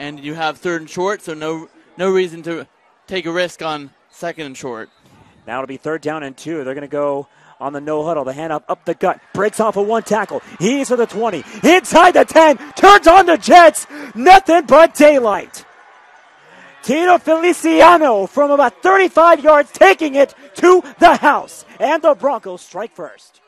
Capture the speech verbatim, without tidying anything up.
and you have third and short, so no no reason to take a risk on second and short. Now it'll be third down and two. They're going to go on the no huddle. The hand up, up the gut. Breaks off a one tackle. He's to the twenty. Inside the ten. Turns on the Jets. Nothing but daylight. Tito Feliciano from about thirty-five yards taking it to the house. And the Broncos strike first.